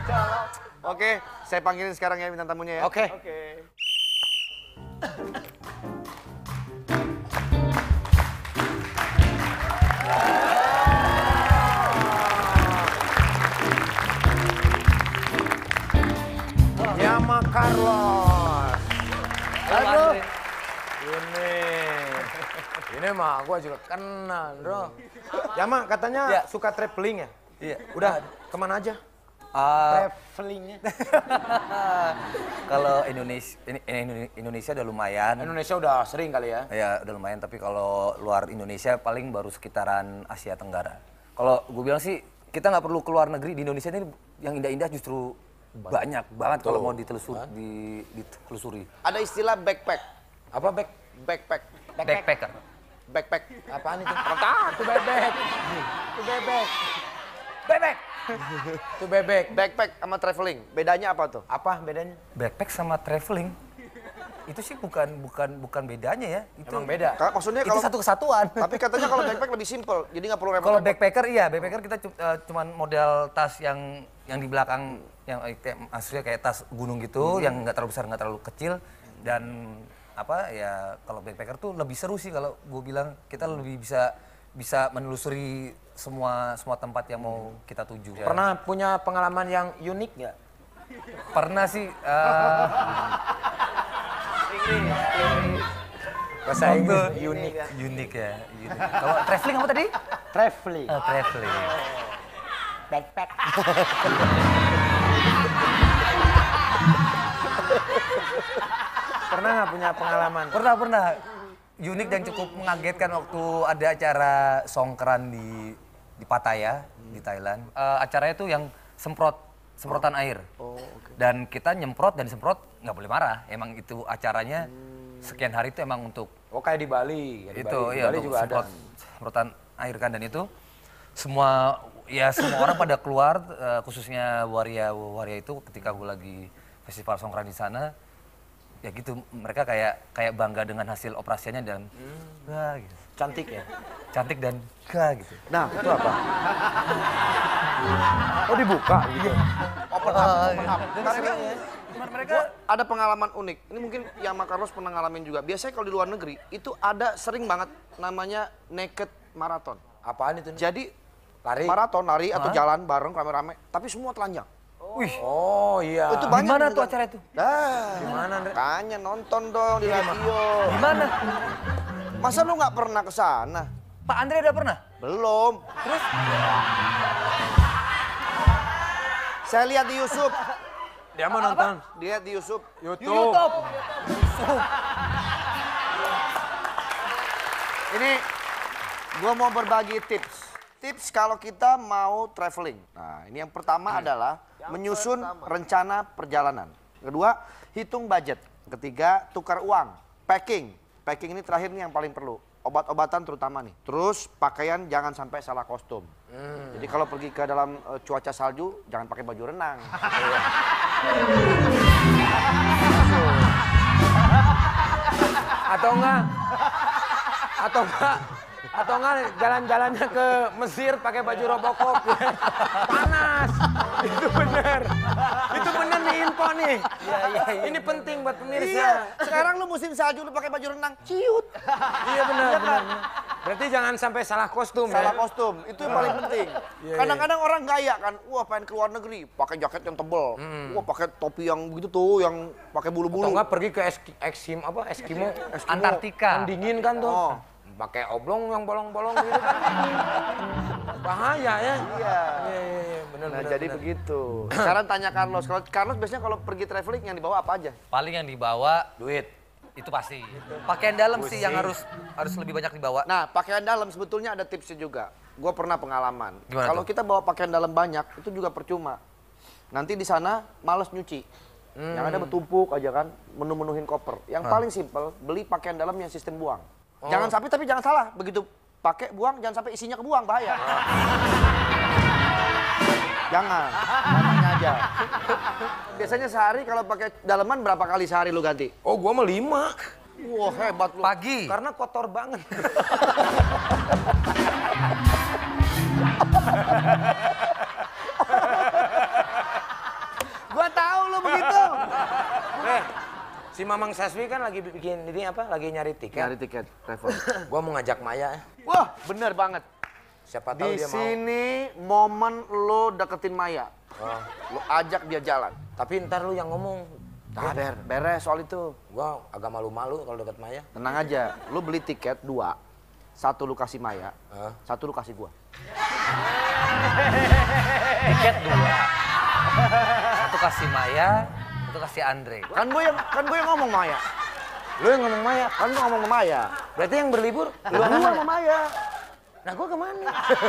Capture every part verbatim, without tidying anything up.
Oke, saya panggilin sekarang ya bintang tamunya ya. Oke. Oke. Yama Carlos. Halo. Ini. Ini mah gua juga kenal, Bro. Yama katanya Ya. suka traveling ya? Iya. Udah kemana aja? Uh, Travelingnya. kalau Indonesia ini, ini Indonesia udah lumayan. Indonesia udah sering kali ya? Ya udah lumayan, tapi kalau luar Indonesia paling baru sekitaran Asia Tenggara. Kalau gue bilang sih kita nggak perlu keluar negeri, di Indonesia ini yang indah-indah justru banyak banget kalau mau ditelusuri. Di, ditelusuri. Ada istilah backpack. Apa back? Backpack. Backpacker. Backpack. Apaan itu? Apaan? Itu bebek. Itu bebek. Bebek. Itu bebek. Backpack sama traveling. Bedanya apa tuh? Apa bedanya? Backpack sama traveling itu sih bukan bukan bukan bedanya ya. Itu Emang beda? Ka- Maksudnya itu kalau satu kesatuan. tapi katanya kalau backpack lebih simpel, jadi nggak perlu repot. Kalau backpacker iya, backpacker kita cu- uh, cuman model tas yang yang di belakang yang eh, kayak maksudnya kayak tas gunung gitu, Hmm. yang nggak terlalu besar nggak terlalu kecil, dan apa ya kalau backpacker tuh lebih seru sih kalau gue bilang, kita lebih bisa bisa menelusuri semua semua tempat yang mau kita tuju. Pernah punya pengalaman yang unik nggak? Pernah sih. Uh, Bahasa Inggris unik. Unik ya. Unik. Kalau traveling apa tadi? Traveling. Uh, traveling. Backpack. Pernah nggak punya pengalaman? Pernah, pernah. Unik dan cukup mengagetkan waktu ada acara songkran di di Pattaya, di Thailand. Eh, acaranya tuh yang semprot, semprotan air. Dan kita nyemprot dan semprot nggak boleh marah. Emang itu acaranya sekian hari itu emang untuk Oh kayak di Bali. Kayak di itu, Bali. Di iya, Bali untuk juga ada. semprot, semprotan air kan, dan itu semua ya semua orang pada keluar, eh, khususnya waria waria itu ketika gue lagi festival songkran di sana. Ya gitu, mereka kayak kayak bangga dengan hasil operasinya dan Hmm. wah gitu. Cantik ya? Cantik dan ga gitu. Nah, itu apa? Oh dibuka gitu? Open up, open up. Mereka, mereka Ada pengalaman unik. Ini mungkin yang Mak Carlos pernah ngalamin juga. Biasanya kalau di luar negeri itu ada sering banget namanya naked marathon. Apaan itu? Jadi Lari? maraton, lari atau jalan bareng rame-rame, tapi semua telanjang. wih, Oh iya. Itu di banyak mana juga. tuh acara itu? Dah, Gimana, Andre? makanya nonton dong di radio. Di mana? Masa lu nggak pernah ke sana? Pak Andre udah pernah? Belum. Terus? Saya lihat di YouTube. Dia mau nonton? Lihat di YouTube. YouTube. YouTube. Ini gua mau berbagi tips. Tips kalau kita mau traveling. Nah, ini yang pertama adalah menyusun rencana perjalanan. Kedua, hitung budget. Ketiga, tukar uang. Packing. Packing ini terakhir nih yang paling perlu. Obat-obatan terutama nih. Terus pakaian jangan sampai salah kostum. Jadi kalau pergi ke dalam eh, cuaca salju, jangan pakai baju renang. Atau enggak? Atau enggak? Atau enggak jalan-jalannya ke Mesir pakai baju Robocop. Panas. Itu bener. Itu bener nih info nih. Iya, iya, iya. Ini penting buat pemirsa. Iya, sekarang lu musim salju lu pakai baju renang, ciut. Iya benar, benar. Berarti jangan sampai salah kostum Salah ya. kostum, itu yang paling penting. Iya, Kadang-kadang orang gaya kan, wah pengen keluar negeri, pakai jaket yang tebel, wah pakai topi yang begitu tuh, yang pakai Atau bulu-bulu. enggak pergi ke Eski- Eskimo apa Eskimo, Eskimo. Antartika. Kan dingin kan tuh. Oh. Pakai oblong yang bolong-bolong gitu kan. Bahaya ya. Iya. Iya iya iya benar Nah benar. jadi benar. begitu. Sekarang tanya Carlos, kalau Carlos biasanya kalau pergi traveling yang dibawa apa aja? Paling yang dibawa Duit. itu pasti. Pakaian dalam sih yang harus harus lebih banyak dibawa. Nah pakaian dalam sebetulnya ada tipsnya juga. Gue pernah pengalaman. Gimana Kalau tuh? kita bawa pakaian dalam banyak, itu juga percuma. Nanti di sana males nyuci. Yang ada bertumpuk aja kan, menu-menuhin koper. Yang paling simpel, beli pakaian dalam yang sistem buang. Jangan sampai, tapi jangan salah. Begitu pakai buang, jangan sampai isinya kebuang, bahaya. Jangan, namanya aja. Biasanya sehari kalau pakai daleman berapa kali sehari lu ganti? Oh gua mah lima. Wah hebat lu. Pagi. Karena kotor banget. Si Mamang Saswi kan lagi bikin ini apa? Lagi nyari tiket. Nyari tiket travel. Gua mau ngajak Maya. Wah, bener banget. Siapa tahu Di dia mau. sini momen lo deketin Maya. Oh. Lo ajak dia jalan. Tapi ntar lu yang ngomong. Nah, ber, beres soal itu. Gua agak malu-malu kalau deket Maya. Tenang aja, lu beli tiket dua. Satu lu kasih Maya, Hah? satu lu kasih gua. Tiket dua. Satu kasih Maya, satu kasih Andre. Kan gue yang kan gue yang ngomong Maya. Lu yang ngomong Maya. Kan gue ngomong sama Maya. Berarti yang berlibur Lu sama Maya. Nah, gua kemana?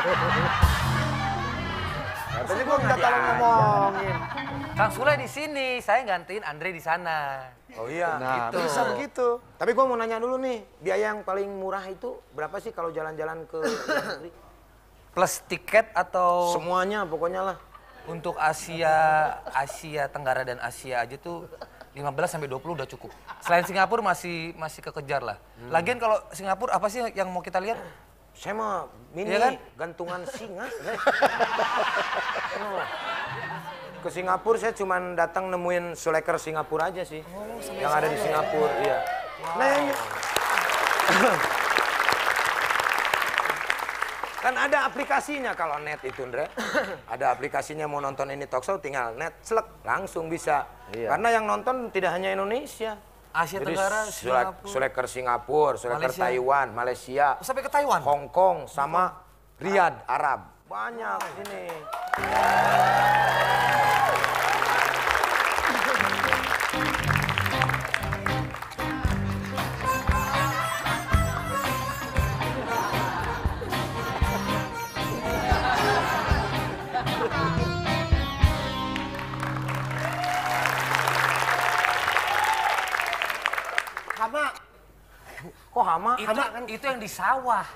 Tadi gue minta tolong ngomongin. Kang Sule di sini, saya gantiin Andre di sana. Oh iya. Nah, Gitu. bisa begitu. Tapi gua mau nanya dulu nih, biaya yang paling murah itu berapa sih kalau jalan-jalan ke luar negeri? Plus tiket atau Semuanya pokoknya lah. untuk Asia, Asia Tenggara dan Asia aja tuh lima belas sampai dua puluh udah cukup. Selain Singapura masih masih kekejar lah. Lagian kalau Singapura apa sih yang mau kita lihat? Saya mah mini Iya kan? gantungan singa. Oh. Ke Singapura saya cuma datang nemuin sulekar Singapura aja sih. yang ada di Singapura, iya. Nah, yang- kan ada aplikasinya kalau net itu, Ndre. Ada aplikasinya mau nonton ini talkshow tinggal net, selek, langsung bisa. Iya. Karena yang nonton tidak hanya Indonesia. Asia Jadi Tenggara, sulek, Singapura. sulekar Singapura, sulekar Malaysia. Taiwan, Malaysia, Sampai ke Taiwan. Hong Kong, sama Riyadh, Arab. Banyak ini. Hama. Kok hama? Itu, itu yang di sawah.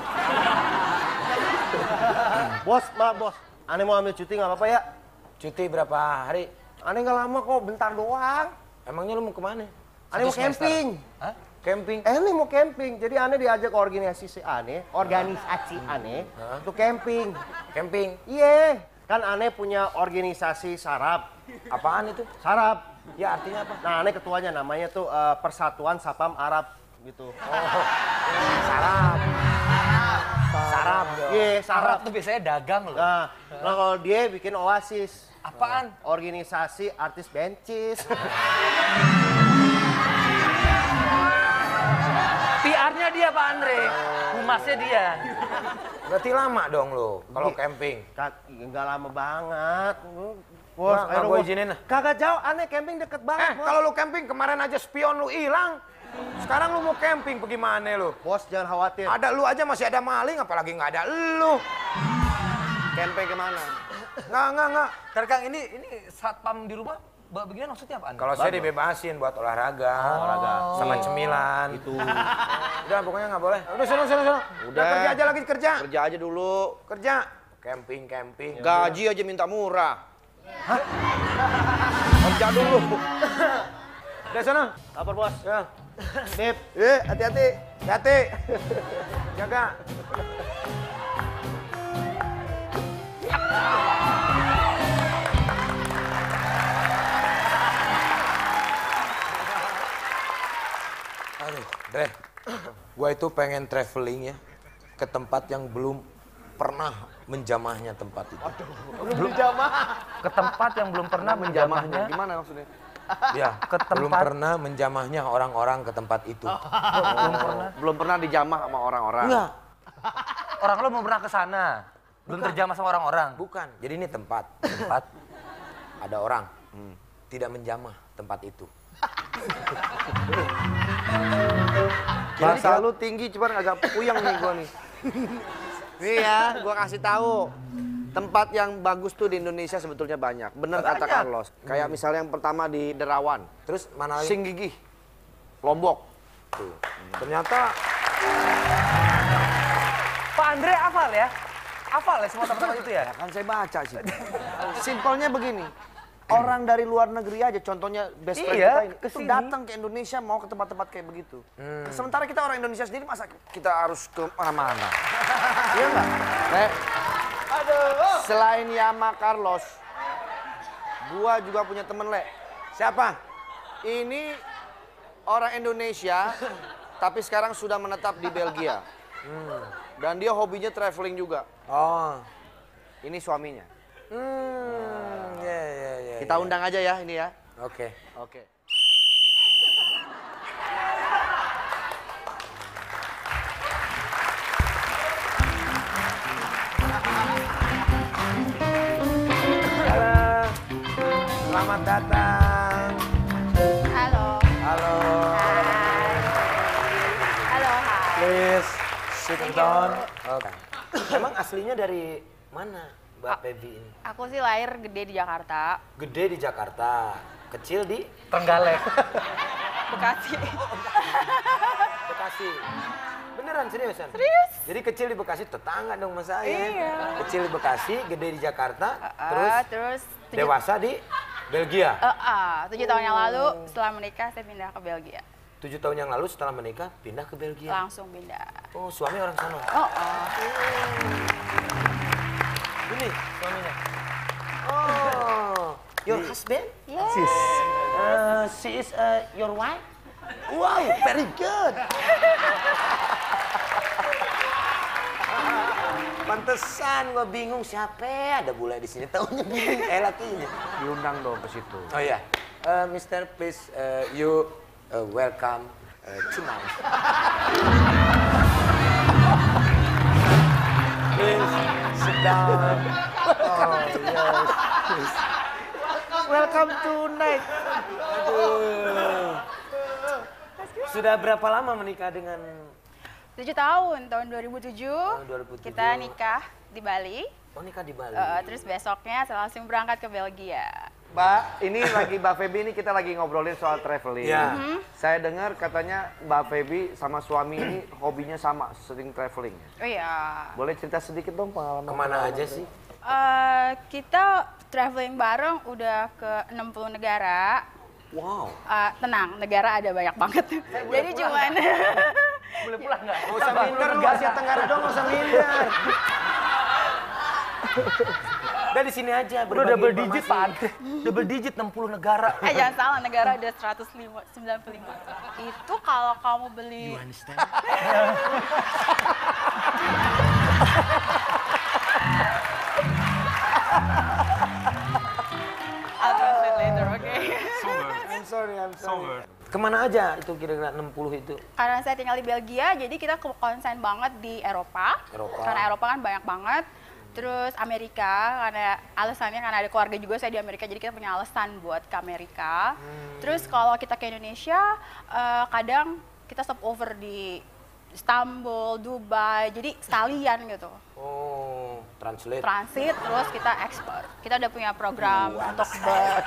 Bos, maaf bos. Aneh mau ambil cuti nggak apa-apa ya? Cuti berapa hari? Aneh nggak lama kok, bentar doang. Emangnya lu mau kemana? Aneh mau Satu semester. camping. Hah? Camping. Eh, aneh mau camping. Jadi aneh diajak organisasi aneh, organisasi aneh, untuk camping. Camping. Iya, kan aneh punya organisasi sarap. Apaan itu? Sarap. Ya artinya apa? Nah, aneh ketuanya namanya tuh eh, Persatuan Sapam Arab gitu. Sarap. Sarap. Iya, Arab sarap. tuh biasanya dagang loh. Nah, nah kalau dia bikin Oasis. Apaan? Organisasi artis bencis. P R-nya dia Pak Andre. Humasnya dia. Berarti lama dong lo kalau camping. Kak, nggak lama banget. Bos, Nggak, nggak ayo, gua bos. izinin lah. Kagak jauh, aneh camping deket Eh, banget. bos. kalau lu camping kemarin aja spion lu hilang. Sekarang lu mau camping bagaimana lu? Bos jangan khawatir. Ada lu aja masih ada maling apalagi nggak ada lu. Camping kemana? Nggak, nggak, nggak. Ntar Kang, ini ini satpam di rumah ba- beginian maksudnya apaan? Kalau saya dibebasin buat olahraga, olahraga sama cemilan. Itu. Udah pokoknya nggak boleh. Udah sono sono sono. Udah kerja aja lagi kerja. Kerja aja dulu. Kerja. Camping camping. Gaji aja minta murah. Kerja dulu. Udah sono. Lapor bos. Ya. Sip. Eh, hati-hati. Hati. Jaga. Aduh, Dre. Gua itu pengen traveling ya ke tempat yang belum pernah menjamahnya tempat itu. Ke tempat yang belum pernah menjamahnya. Gimana maksudnya? Ya, Ke belum tempat- pernah menjamahnya orang-orang ke tempat itu. Belum pernah. Belum pernah dijamah sama orang-orang. Enggak, Orang lo belum pernah ke sana. Belum terjamah sama orang-orang. bukan. Jadi ini tempat, tempat ada orang tidak menjamah tempat itu. Bahasa lu tinggi, cuman agak puyeng nih gua nih. Nih ya, gua kasih tahu. Tempat yang bagus tuh di Indonesia sebetulnya banyak. Bener kata Banyak. Carlos. Kayak misalnya yang pertama di Derawan, Terus mana lagi? Singgigih, Lombok. Tuh. Ternyata Pak Andre hafal ya? Hafal ya semua tempat itu ya? Ya kan saya baca sih. Simpelnya begini. Orang dari luar negeri aja, contohnya best friend Iya, kita ini, itu kesini. datang ke Indonesia mau ke tempat-tempat kayak begitu. Sementara kita orang Indonesia sendiri, masa kita harus ke mana-mana? Iya nggak? Nek, selain Yama Carlos, gua juga punya temen, Le. siapa? Ini orang Indonesia, tapi sekarang sudah menetap di Belgia. Hmm. Dan dia hobinya traveling juga. Oh. Ini suaminya. Hmm, ya ya ya. Kita undang aja ya ini ya. Oke. Oke. Halo. Selamat datang. Halo. Halo. Hai. Halo, hai. Please sit Thank down. you. Oke. Emang aslinya dari mana, Mbak Pebi ini? Aku sih lahir gede di Jakarta, Gede di Jakarta, kecil di Trenggalek. Bekasi. Bekasi. Beneran seriusan? Serius? Jadi kecil di Bekasi tetangga dong sama saya. Iya. Kecil di Bekasi, gede di Jakarta, Uh, terus terus tujuh, dewasa di Belgia. uh, uh, tujuh tahun yang lalu setelah menikah saya pindah ke Belgia. Tujuh tahun yang lalu setelah menikah pindah ke Belgia. Langsung pindah. Oh, suami orang sana. Oh, oh. Ini suaminya. Oh, your husband? Yes. Uh, she is uh, your wife? Wow, very good. Pantesan gua bingung siapa ya? Ada bule di sini tahunya bingung eh lakinya. Diundang dong ke situ. Oh iya. Uh, Mister please uh, you uh, welcome uh, tonight. Please sit down. Oh yes. Welcome tonight. Aduh. Sudah berapa lama menikah dengan Tujuh tahun, tahun dua ribu tujuh, Tahun dua ribu tujuh. kita nikah di Bali. Oh nikah di Bali? Uh, terus besoknya saya langsung berangkat ke Belgia. Mbak, ini lagi Mbak Feby ini kita lagi ngobrolin soal traveling. Ya. Saya dengar katanya Mbak Feby sama suami ini hobinya sama, sering traveling. Oh iya. Boleh cerita sedikit dong pengalaman? Kemana aja sih? Uh, kita traveling bareng udah ke enam puluh negara. Wow. Uh, tenang, negara ada banyak banget. Jadi cuman Boleh pulang nggak? Nggak usah minder lu, Asia Tenggara dong nggak usah minder. Udah di sini aja. Udah double digit Pak. Double digit enam puluh negara. eh jangan salah, negara ada seratus sembilan puluh lima. Itu kalau kamu beli I'll translate later, oke? I'm sorry, I'm sorry. Kemana aja itu kira-kira enam puluh itu? Karena saya tinggal di Belgia, jadi kita konsen banget di Eropa. Eropa. Karena Eropa kan banyak banget. Terus Amerika, karena alasannya karena ada keluarga juga saya di Amerika, jadi kita punya alasan buat ke Amerika. Hmm. Terus kalau kita ke Indonesia, eh, kadang kita stop over di Istanbul, Dubai, jadi sekalian gitu. Oh, translate. Transit, terus kita ekspor. Kita udah punya program untuk ber...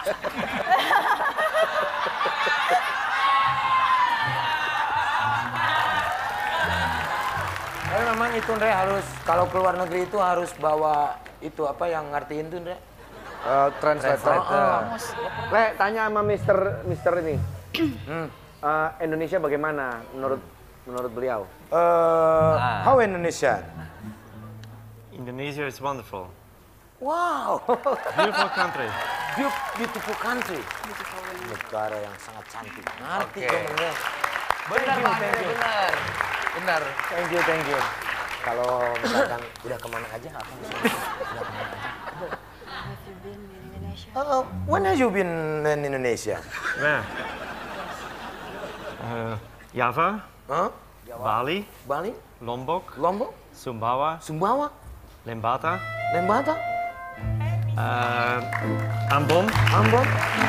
Tapi memang itu Ndre harus kalau keluar negeri itu harus bawa itu apa yang ngertiin tuh Ndre? Uh, translator. Kamus. Le, tanya sama Mister Mister ini. Hmm. Uh, Indonesia bagaimana menurut menurut beliau? Uh, how Indonesia? Indonesia is wonderful. Wow, Beautiful country. Beau- beautiful country. Negara yang sangat cantik. Ngerti dong Ndre. Benar Pak Andre, benar. Benar. Thank you, thank you. Kalau misalkan udah kemana aja apa sih? Udah kemana aja? Have you been in Indonesia? Uh, when have you been in Indonesia? Where? Uh, Java, Huh? Bali, Bali, Lombok, Lombok, Sumbawa, Sumbawa, Lembata, Lembata, uh, Ambon, Ambon.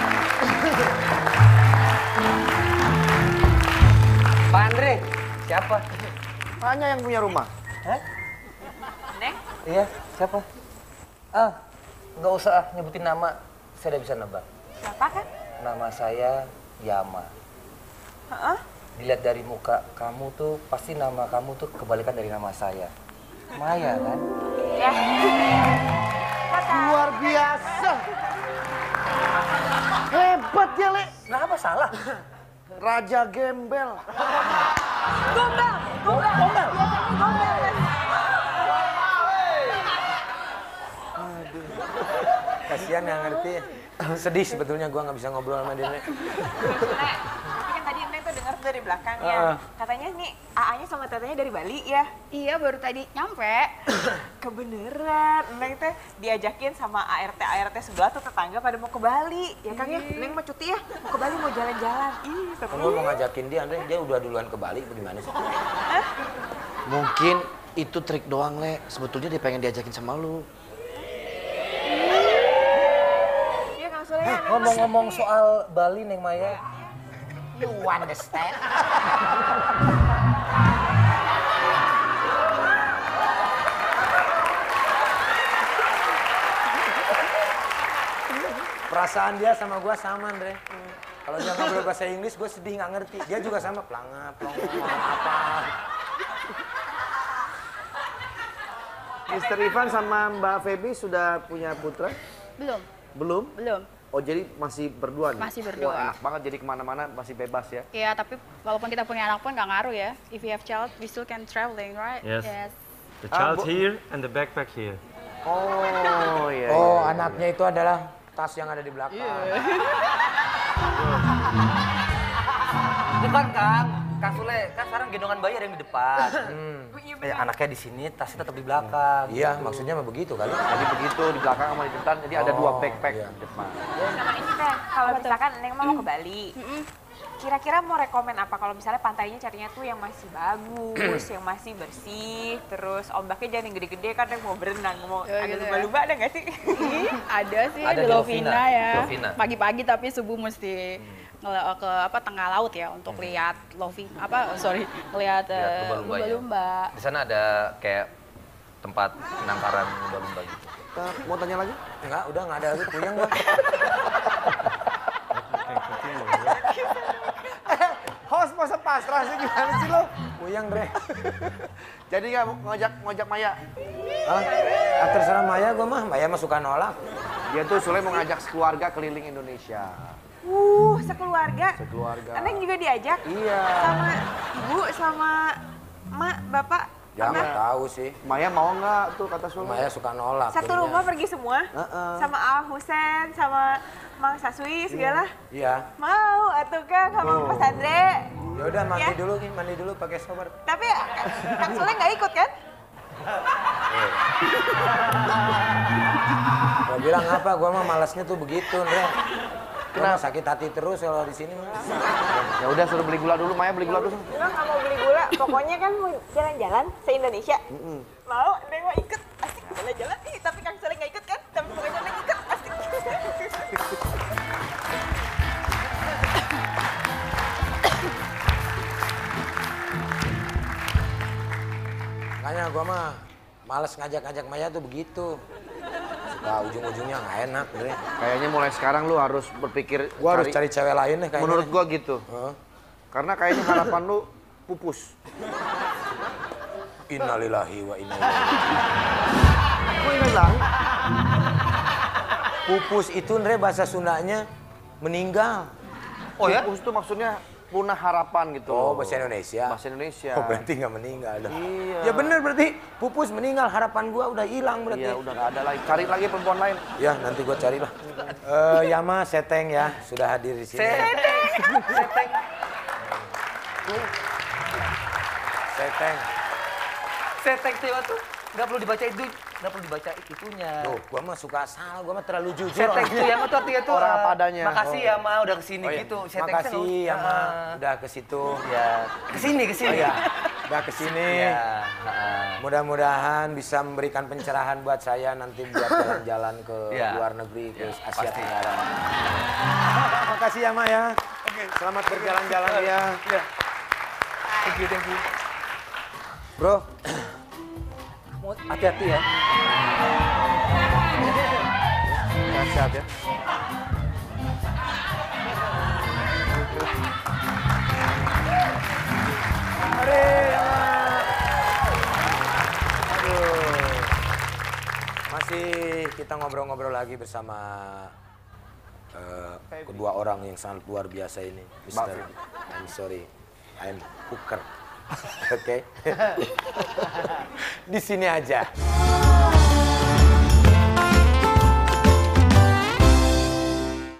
Pak Andre, siapa? Tanya yang punya rumah. Neng? Iya, siapa? Ah, nggak usah ah, nyebutin nama. Saya udah bisa nebak. Siapa kan? Nama saya Yama. Heeh. Dilihat dari muka kamu tuh, pasti nama kamu tuh kebalikan dari nama saya. Maya kan? Ya. Luar biasa. Hebat ya, Le. Kenapa salah? Raja Gembel. Gombel! Gombel! Gombel! Gombel! Kasihan nggak ngerti. Sedih sebetulnya gua nggak bisa ngobrol sama dia. Nek. Tapi kan tadi yang itu dengar dari belakangnya. Uh. Katanya nih A A-nya sama Tetenya dari Bali ya? Iya, baru tadi nyampe. Kebeneran, Neng teh diajakin sama A R T A R T sebelah tuh tetangga pada mau ke Bali. Ya Kang ya, Neng mau cuti ya, mau ke Bali mau jalan-jalan. Ih, seru. Kamu mau ngajakin dia, Andre, dia udah duluan ke Bali, bagaimana sih? Mungkin itu trik doang, Le. Sebetulnya dia pengen diajakin sama lu. Iya Kang Sule ya, Neng Ngomong-ngomong soal Bali, Neng Maya. You understand? Perasaan dia sama gua sama, Andre. Kalau dia ngobrol bahasa Inggris, gue sedih nggak ngerti. Dia juga sama, pelangap, pelongok, apa. mister Ivan sama Mbak Feby sudah punya putra? Belum, Belum? belum. Oh jadi masih berdua nih? Masih berdua. Wah, enak banget jadi kemana-mana masih bebas ya? Iya, tapi walaupun kita punya anak pun nggak ngaruh ya. If you have child, we still can traveling, right? Yes. Yes. The Ah, child bu- here and the backpack here. Oh iya. Oh, iya, iya. anaknya itu adalah tas yang ada di belakang. Bukan Kang, Kang Sule, kan sekarang gendongan bayi ada yang di depan. Hmm. Eh, anaknya di sini, tasnya tetap di belakang. Iya, maksudnya mah begitu kali. Jadi begitu di belakang sama di depan, jadi ada dua Oh, backpack iya. di depan. sama ini teh, kalau misalkan Neng mau ke Bali, kira-kira mau rekomen apa kalau misalnya pantainya carinya tuh yang masih bagus, yang masih bersih, terus ombaknya jangan yang gede-gede kan Neng mau berenang, mau Ya, ada gitu ya. lumba-lumba ada nggak sih? Ih, ada sih Ada di di Lovina Lovina, ya. Lovina. Pagi-pagi tapi subuh mesti ngele- ke apa tengah laut ya untuk lihat Lovina apa sorry lihat Lihat eh, lumba-lumbanya. lumba-lumba. Di sana ada kayak tempat penangkaran lumba-lumba gitu. Kita mau tanya lagi? Enggak, udah nggak ada lagi, puyeng gua. Host masa pasrah sih gimana sih lo? Puyeng, Dre. Jadi nggak ngajak ngajak Maya? Hah? Ah, terserah Maya gua mah, Maya mah suka nolak. Dia tuh Sule mau ngajak sekeluarga keliling Indonesia. Uh, sekeluarga. Sekeluarga. Neng juga diajak? Iya. Sama ibu, sama mak, bapak? Ya Apa? nggak tahu sih. Maya mau nggak tuh kata Sule? Maya suka nolak. Satu jadinya. rumah pergi semua? Heeh. Sama Al Husen, sama Mang Saswi segala? Iya. Mau, atuh Kang, sama Tuh. Mas Andre. Ya udah mandi Ya. dulu nih, mandi dulu pakai shower. Tapi Kang Sule nggak ikut kan? Gua bilang apa? Gua mah malasnya tuh begitu, Dre. Kenapa sakit hati terus kalau di sini mah? Ya udah suruh beli gula dulu, Maya beli gula dulu. Emang nggak mau beli gula, pokoknya kan mau jalan-jalan se-Indonesia. Mau, Neng mau ikut, asik jalan-jalan. Ih, tapi Kang Sule nggak ikut kan? Tapi pokoknya Neng ikut, asik. Makanya gua mah males ngajak-ngajak Maya tuh begitu. Suka ujung-ujungnya nggak enak, Dre. Kayaknya mulai sekarang lu harus berpikir Gua harus cari cewek lain deh kayaknya. Menurut gua gitu. Heeh. Karena kayaknya harapan lu pupus. Innalillahi wa inna ilaihi. Kok ini bilang? Pupus itu, Dre, bahasa Sundanya meninggal. Oh ya? Pupus itu maksudnya punah harapan gitu. Oh, loh. bahasa Indonesia. Bahasa Indonesia. Oh, berarti nggak meninggal dong. Iya. Ya bener berarti pupus meninggal, harapan gua udah hilang berarti. Iya, udah nggak ada lagi. Cari lagi perempuan lain. Ya, nanti gua carilah. Eh, Yama Seteng ya, sudah hadir di sini. Seteng. Seteng. Seteng. Seteng tuh tuh nggak perlu dibaca itu, nggak perlu dibaca itunya. Tuh, gua mah suka salah, gua mah terlalu jujur. Seteng orangnya. tuh yang itu artinya tuh Orang eh, apa adanya. Makasih ya Ma udah kesini Oh, iya. gitu. Seteng Makasih tuh, Yama, eh, udah ke situ. Ya, kesini kesini. Ya, udah ke sini. Ya, heeh. Mudah-mudahan bisa memberikan pencerahan buat saya nanti buat jalan-jalan ke Ya. luar negeri, ke Ya, Asia pasti. Tenggara. Makasih ya, Ma ya. Selamat berjalan-jalan ya. Thank you, thank you. Bro, Hati-hati ya. Sehat ya. masih kita ngobrol-ngobrol lagi bersama eh, kedua orang yang sangat luar biasa ini. mister I'm sorry, I'm hooker. Oke. Di sini aja.